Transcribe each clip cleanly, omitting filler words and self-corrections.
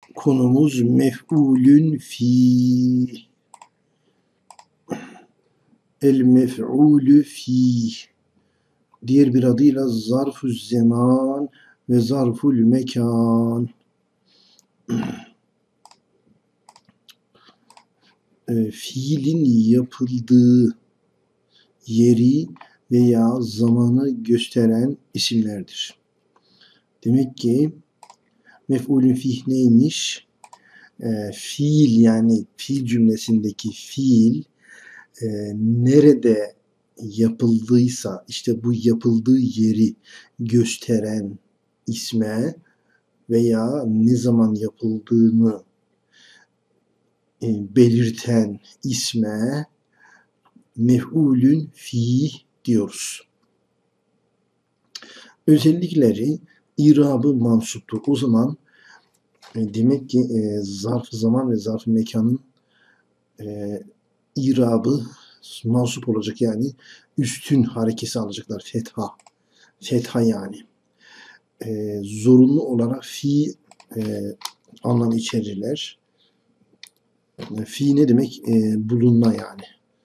Konumuz mef'ulün fi. El mef'ulü fi. Diğer bir adıyla zarf-ı zaman ve zarful mekan. Fiilin yapıldığı yeri veya zamanı gösteren isimlerdir. Demek ki mef'ulün fih neymiş? Fiil, yani fiil cümlesindeki fiil nerede yapıldıysa işte bu yapıldığı yeri gösteren isme veya ne zaman yapıldığını belirten isme mef'ulün fih diyoruz. Özellikleri irabı mansuptur. O zaman demek ki zarf-ı zaman ve zarf-ı mekanın irabı mansup olacak, yani üstün harekesi alacaklar. Fetha. Fetha yani. Zorunlu olarak fi anlamı içerirler. Fi ne demek? Bulunma yani.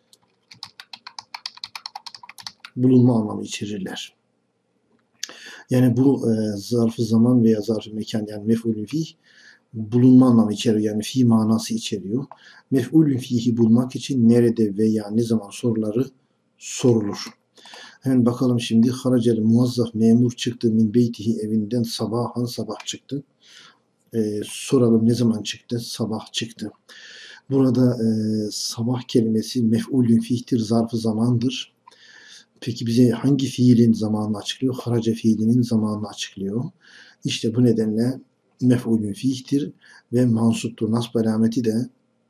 Bulunma anlamı içerirler. Yani bu zarf-ı zaman veya zarf-ı mekan, yani mef'ulün fih bulunma anlamı içeriyor. Yani fi manası içeriyor. Mef'ulün fihi bulmak için nerede veya ne zaman soruları sorulur. Hemen bakalım şimdi. Haracel muvazzaf memur çıktı min beytihi, evinden sabahan, sabah çıktı. Soralım ne zaman çıktı? Sabah çıktı. Burada sabah kelimesi mef'ulün fihtir, zarf-ı zamandır. Peki bize hangi fiilin zamanını açıklıyor? Haraca fiilinin zamanını açıklıyor. İşte bu nedenle mef'ulün fihtir ve mansuptur. Nasb alameti de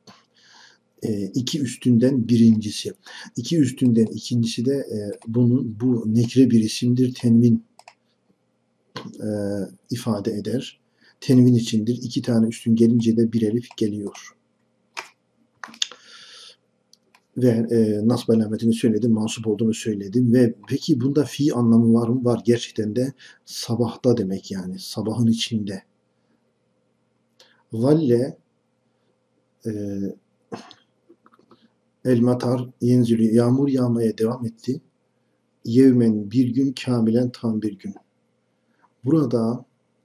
iki üstünden birincisi. İki üstünden ikincisi de bu nekre bir isimdir. Tenvin ifade eder. Tenvin içindir. İki tane üstün gelince de bir elif geliyor. Ve nasb alametini söyledim, mansup olduğunu söyledim. Ve peki bunda fi anlamı var mı? Var. Gerçekten de sabahta demek, yani sabahın içinde. Valle el matar yenzülü, yağmur yağmaya devam etti. Yevmen, bir gün, kamilen, tam bir gün. Burada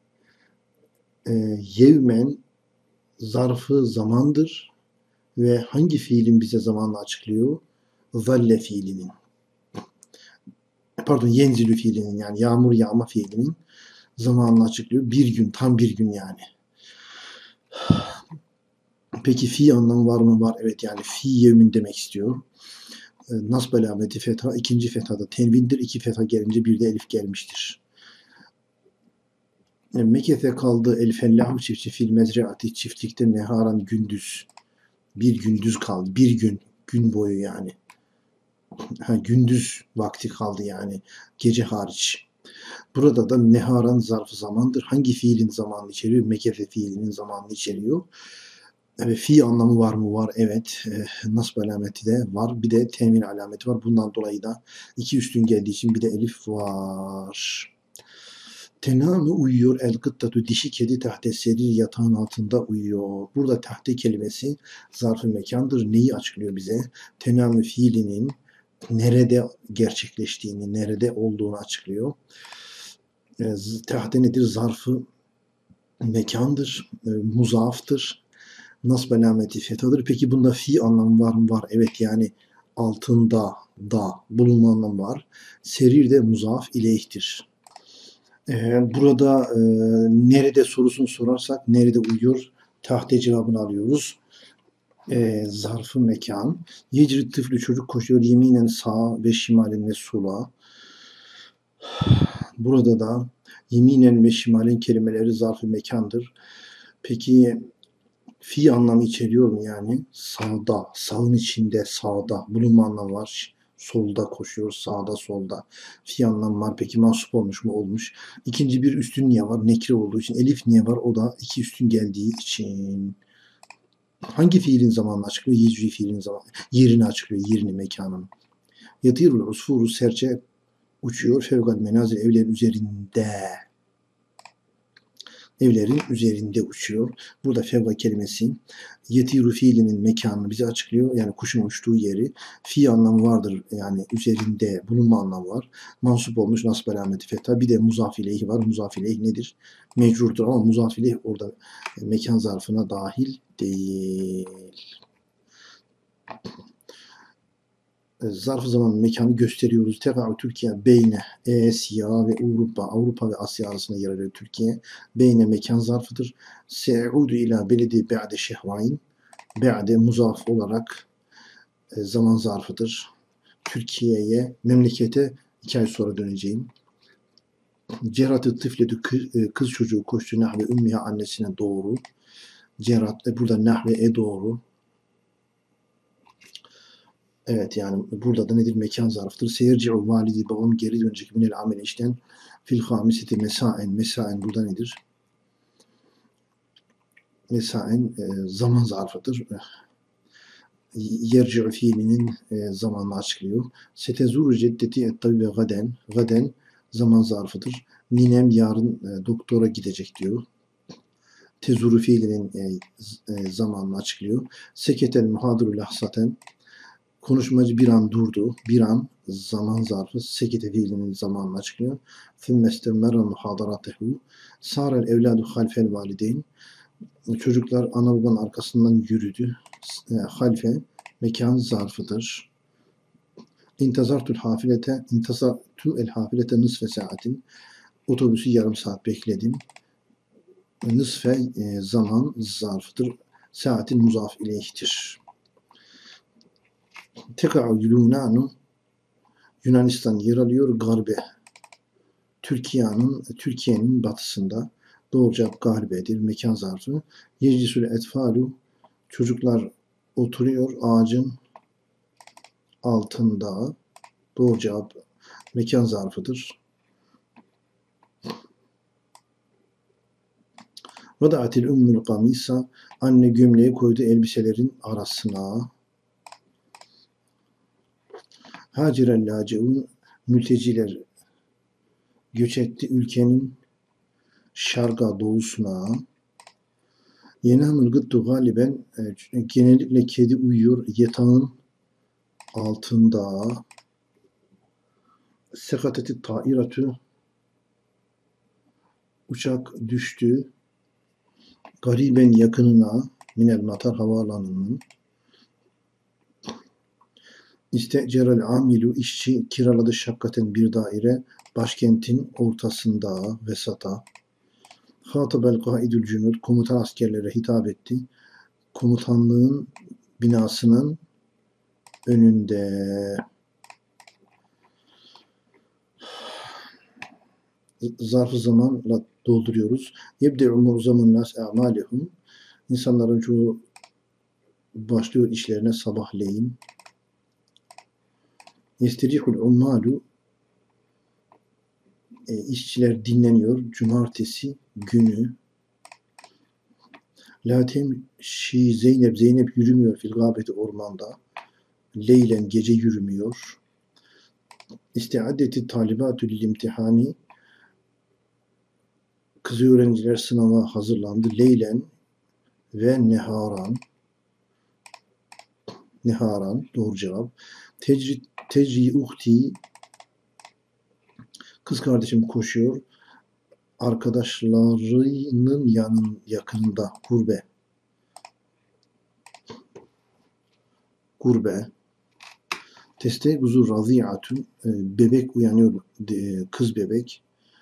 yevmen zarfı zamandır ve hangi fiilin bize zamanını açıklıyor? Zalle fiilinin. Pardon, yenzülü fiilinin, yani yağmur yağma fiilinin zamanını açıklıyor. Bir gün, tam bir gün yani. Peki fi anlamı var mı? Var. Evet, yani fi yevmin demek istiyor. Nasb alameti fetha, ikinci fethada tenvindir. İki fetha gelince bir de elif gelmiştir. Mekete kaldı el fellahu, çiftçi, fil mezreati, çiftlikte, neharan, gündüz. Bir gündüz kaldı. Bir gün. Gün boyu yani. Gündüz vakti kaldı yani. Gece hariç. Burada da neharan zarfı zamandır. Hangi fiilin zamanını içeriyor? Mekete fiilinin zamanını içeriyor. Evet, fi anlamı var mı? Var. Evet. Nasb alameti de var. Bir de temin alameti var. Bundan dolayı da iki üstün geldiği için bir de elif var. Tename uyuyor, el gıttatu, dişi kedi, tahte serir, yatağın altında uyuyor. Burada tahte kelimesi zarf-ı mekandır. Neyi açıklıyor bize? Tename fiilinin nerede gerçekleştiğini, nerede olduğunu açıklıyor. Tahte nedir? Zarf-ı mekandır, muzaftır. Nasb alameti fethadır. Peki bunda fi anlamı var mı? Var. Evet, yani altında da bulunma anlamı var. Serir de muzaf ileyhtir. Burada nerede sorusunu sorarsak nerede uyuyor? Tahte cevabını alıyoruz. Zarfı mekan. Yecri tıflü, çocuk koşuyor, yeminen sağa ve şimalen ve sola. Burada da yeminen ve şimalen kelimeleri zarfı mekandır. Peki fi anlamı içeriyor mu yani? Sağda, sağın içinde, sağda bulunma anlamı var. Solda koşuyor, sağda, solda. Fi anlamı var. Peki mansup olmuş mu? Olmuş. İkinci bir üstün niye var? Nekre olduğu için. Elif niye var? O da iki üstün geldiği için. Hangi fiilin zamanını açıklıyor? Yecri fiilin zamanı. Yerini açıklıyor. Yerini, mekanını. Yatirul usfuru, serçe uçuyor. Fevgal menazil, evlerin üzerinde. Evlerin üzerinde uçuyor. Burada fevka kelimesi yetiru fiilinin mekanını bize açıklıyor. Yani kuşun uçtuğu yeri. Fi anlamı vardır. Yani üzerinde bulunma anlamı var. Mansup olmuş nasb alameti fetha. Bir de muzaf ileyhi var. Muzaf ileyh nedir? Mecrurdur ama muzaf ileyh orada mekan zarfına dahil değil. Zarf-ı zaman mekanı gösteriyoruz. Tekrar Türkiye beyne Asya ve Avrupa ve Asya arasında yer alıyor Türkiye. Beyne mekan zarfıdır. Se'udu ila beledi ba'de şehvayn. Ba'de muzaf olarak zaman zarfıdır. Türkiye'ye, memlekete 2 ay sonra döneceğim. Cerat-ı tıfletü kız çocuğu koştu nahve ümmiha annesine doğru. Cerat burada nahve doğru. Evet yani burada da nedir? Mekan zarfıdır. Seyirci'u validi babam geri dönecek minel amel işten fil hamiseti mesaen. Mesaen burada nedir? Mesaen zaman zarfıdır. Yerci'u fiilinin zamanını açıklıyor. Setezuru ceddeti ettabi ve gaden. Gaden zaman zarfıdır. Ninem yarın doktora gidecek diyor. Tezuru fiilinin zamanını açıklıyor. Seketel muhadru lahsaten. Konuşmacı bir an durdu. Bir an zaman zarfı sekete fiilinin zamanını açıklıyor. Fümmestemmerra muhadaratehu. Sârel evlâdu halfel valideyn. Çocuklar ana babanın arkasından yürüdü. Halfe mekan zarfıdır. İntazartul el hafilete nısfe saatin. Otobüsü yarım saat bekledim. Nısfe zaman zarfıdır. Saatin muzaf ileyhtir. Tekrar Yunanu Yunanistan yer alıyor. Garbe Türkiye'nin batısında. Doğru cevap garbedir. Mekan zarfı. Yeclisül etfalu çocuklar oturuyor ağacın altında. Doğru cevap mekan zarfıdır. Vada'atil ümmül kamisa anne gömleği koydu elbiselerin arasına. Hacirel laceun mülteciler göç etti ülkenin şarga doğusuna. Yenamül gıddu galiben genellikle kedi uyuyor yatağın altında. Sekateti tairatü uçak düştü. Gariben yakınına minel matar havaalanının. İstecerel amilu işçi kiraladı şakkaten bir daire başkentin ortasında vesata. Hatabel kaidül cünud komutan askerlere hitap etti. Komutanlığın binasının önünde. Zarf-ı zamanla dolduruyoruz. Yebde'u mu'zamun nas a'malihum. İnsanların çoğu başlıyor işlerine sabahleyin. Yesterihul ummalu işçiler dinleniyor. Cumartesi günü. Latem Zeynep yürümüyor fil gâbeti ormanda. Leylen gece yürümüyor. İstiaddeti talibatü lil imtihani kız öğrenciler sınava hazırlandı. Leylen ve neharan doğru cevap. Tecri uhti kız kardeşim koşuyor. Arkadaşlarının yakınında gurbe. Testeyguzu razi'atun bebek uyanıyor. Kız bebek.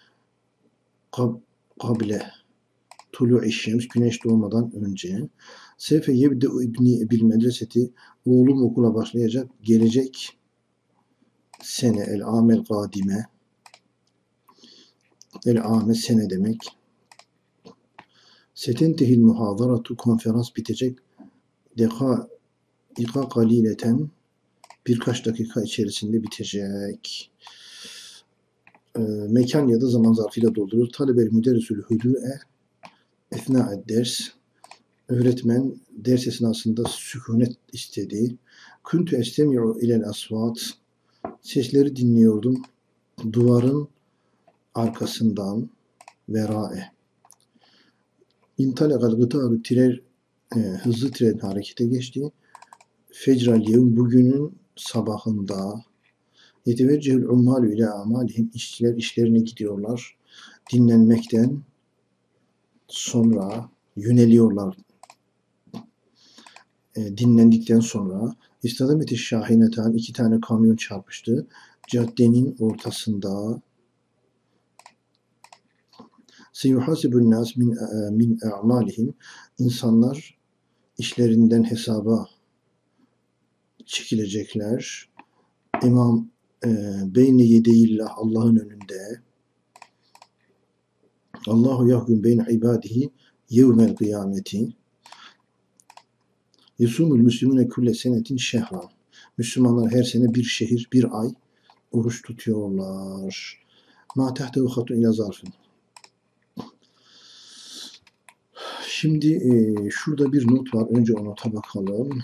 Kable tulu'i şems güneş doğmadan önce. Sefe yebde'u ibni bil medreseti oğlum okula başlayacak gelecek sene el amel kadime el ame sene demek. Setentehil muhadaratu konferans bitecek. Deka kalileten birkaç dakika içerisinde bitecek. Mekan ya da zaman zarfıyla dolduruyor. Talebel müderrisül hüdü'e ethna'ed ders. Öğretmen ders esnasında sükunet istedi. Kuntu estemi'u ilel asvat. Sesleri dinliyordum. Duvarın arkasından verae. İntalakal gıtaru hızlı tren harekete geçti. Fecral yevm bugünün sabahında yeteveccehül ummalu ile amalihim işçiler işlerine gidiyorlar. Dinlenmekten sonra yöneliyorlar. Dinlendikten sonra İstadameti şahineten 2 tane kamyon çarpıştı. Caddenin ortasında seyuhasibun nas min a'malihim insanlar işlerinden hesaba çekilecekler. İmam beyne yedeyillah Allah'ın önünde. Allahu yahkum beyne ibadihi yevmel kıyameti. Yusumul müslümüne külle senetin şehran. Müslümanlar her sene bir şehir, bir ay oruç tutuyorlar. Ma tehtehu hatun ila zarfın. Şimdi şurada bir not var. Önce o nota bakalım.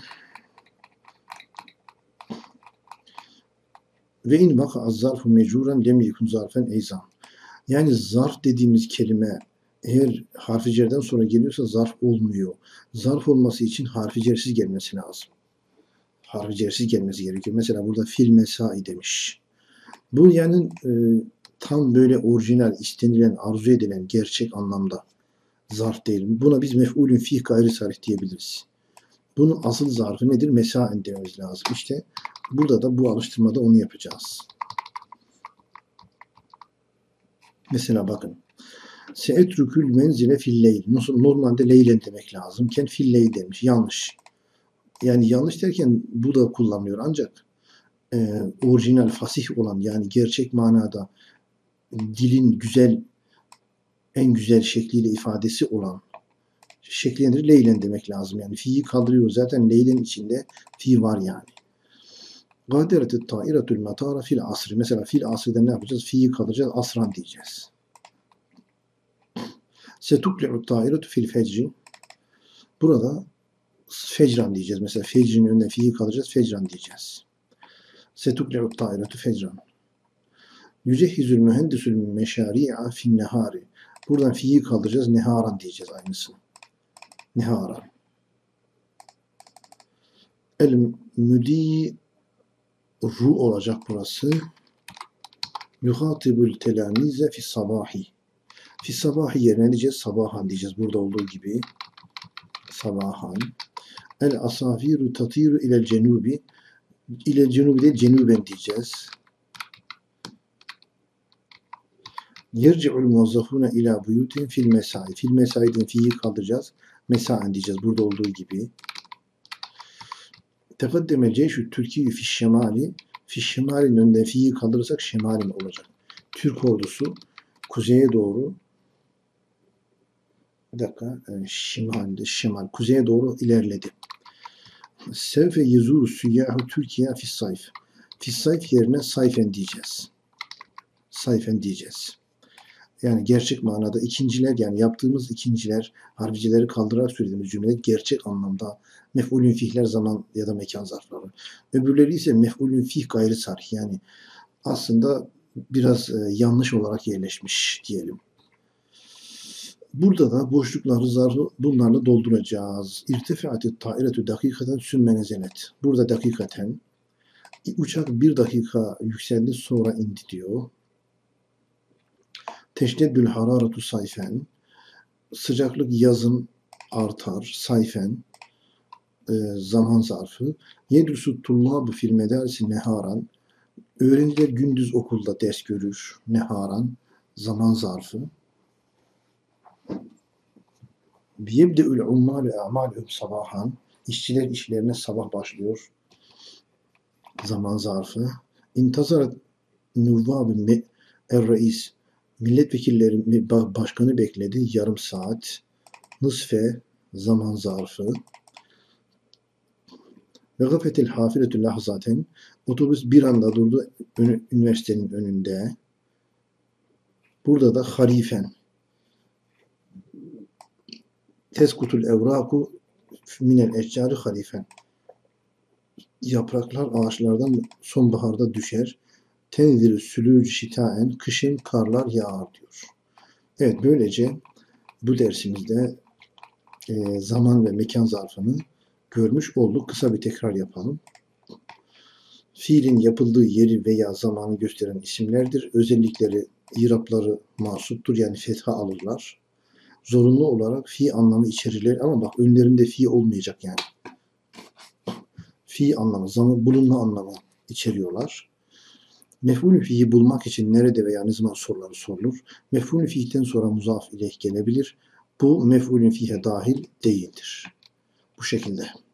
Ve in vaka az-zarfu mecruren lem yekun zarfen eyzan. Yani zarf dediğimiz kelime eğer harfi cerden sonra geliyorsa zarf olmuyor. Zarf olması için harfi cersiz gelmesi lazım. Harfi cersiz gelmesi gerekiyor. Mesela burada fil mesai demiş. Bu yani tam böyle orijinal, istenilen, arzu edilen gerçek anlamda zarf değil. Buna biz mef'ulün fih gayri sarih diyebiliriz. Bunun asıl zarfı nedir? Mesaen dememiz lazım. İşte burada da bu alıştırmada onu yapacağız. Mesela bakın. Seetrükül menzile filleyl. Normalde leylen demek lazımken filleyl demiş. Yanlış. Yani yanlış derken bu da kullanılıyor. Ancak orijinal, fasih olan yani gerçek manada dilin güzel, en güzel şekliyle ifadesi olan şeklendir leylen demek lazım. Yani fi'yi kaldırıyoruz. Zaten leylen içinde fi var yani. Gadiretü ta'iretül metara fil asri. Mesela fil asriden ne yapacağız? Fi'yi kaldıracağız. Asran diyeceğiz. Setukli'u ta'iretü fil fecri. Burada fecran diyeceğiz. Mesela fecrin önüne fi'yi kaldıracağız. Fecran diyeceğiz. Setukli'u ta'iretü fecran. Yücehhizül mühendisül meşari'a fin nehari. Buradan fi'yi kaldıracağız. Neharan diyeceğiz aynısını. Neharan. El müdiru olacak burası. Yuhatibul telamize fi sabahi. Fi sabahi yerine diyeceğiz. Sabahan diyeceğiz. Burada olduğu gibi. Sabahan. El asafiru tatiru ilel cenubi. İlel cenubi değil cenuben diyeceğiz. Yerci'ul muvazzafuna ila buyutin fil mesai. Fil mesaiden fi'yi kaldıracağız. Mesaen diyeceğiz. Burada olduğu gibi. Tekaddeme ceyşü Türkiye fi şemali. Fi şemalin önünden fi'yi kaldırırsak şemalim olacak. Türk ordusu kuzeye doğru şimal kuzeye doğru ilerledi. Sevfe yezuru süyyahu Türkiye fi sayf. Fi sayf yerine sayfen diyeceğiz. Sayfen diyeceğiz. Yani gerçek manada ikinciler yani yaptığımız ikinciler harficileri kaldırarak söylediğimiz cümleler gerçek anlamda mef'ulün fihler zaman ya da mekan zarfları. Öbürleri ise mef'ulün fih gayri sarih yani aslında biraz yanlış olarak yerleşmiş diyelim. Burada da boşlukları zarfı bunlarla dolduracağız. İrtifa'ti ta'iretü dakikaten sümme nezelet. Burada dakikaten uçak 1 dakika yükseldi sonra indi diyor. Teşneddül hararetu sayfen. Sıcaklık yazın artar. Sayfen. Zaman zarfı. Yedrusu tullabu fil medarisi neharan. Öğrenciler gündüz okulda ders görür. Neharan. Zaman zarfı. Biyebde'ül ummalu a'malühüm sabahan. İşçiler işlerine sabah başlıyor. Zaman zarfı. İntazarat nuvvabı er-reis. Milletvekilleri başkanı bekledi. Yarım saat. Nısfe zaman zarfı. Ve gafetil hafiletü lahzaten. Otobüs bir anda durdu üniversitenin önünde. Burada da harifen. Teskutul evraku minel eccari harifen. Yapraklar ağaçlardan sonbaharda düşer. Tenzilü sülûc şitaen kışın karlar yağar diyor. Evet böylece bu dersimizde zaman ve mekan zarfını görmüş olduk. Kısa bir tekrar yapalım. Fiilin yapıldığı yeri veya zamanı gösteren isimlerdir. Özellikleri, irapları mansuptur, yani fetha alırlar. Zorunlu olarak fi anlamı içerirler ama bak önlerinde fi olmayacak yani. Fi anlamı, zaman bulunma anlamı içeriyorlar. Mef'ul fihi bulmak için nerede veya ne zaman soruları sorulur. Mef'ul fihten sonra muzaf ileyh gelebilir. Bu mef'ulün fihe dahil değildir. Bu şekilde.